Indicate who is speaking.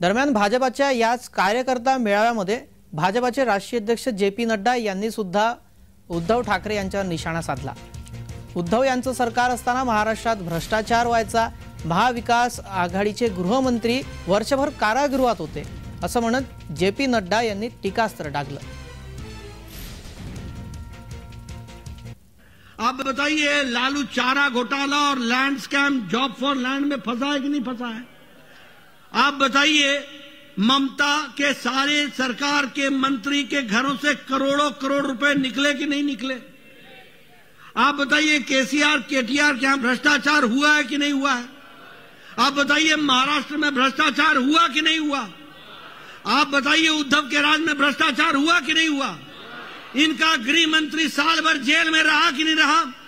Speaker 1: दरम्यान भाजपाच्या याच कार्यकर्ता मेळाव्यामध्ये भाजपाचे राष्ट्रीय अध्यक्ष जे.पी. नड्डा यांनी सुद्धा उद्धव ठाकरे यांच्यावर निशाणा साधला। उद्धव यांचं सरकार असताना महाराष्ट्रात भ्रष्टाचार व्हायचा, महाविकास आघाडीचे गृहमंत्री वर्षभर कारागृहात होते असं म्हणत जे.पी. नड्डा यांनी टीकास्त्र डागलं।
Speaker 2: आप बताइए, लालू चारा घोटाला और land scam job for land में फंसा है कि नहीं फंसा है? आप बताइए, ममता के सारे सरकार के मंत्री के घरों से करोड़ों करोड़ रुपए निकले कि नहीं निकले? आप बताइए, केसीआर केटीआर के यहां भ्रष्टाचार हुआ है कि नहीं हुआ है? आप बताइए, महाराष्ट्र में भ्रष्टाचार हुआ कि नहीं हुआ? आप बताइए, उद्धव के राज में भ्रष्टाचार हुआ कि नहीं हुआ? इनका गृह मंत्री साल भर जेल में रहा कि नहीं रहा?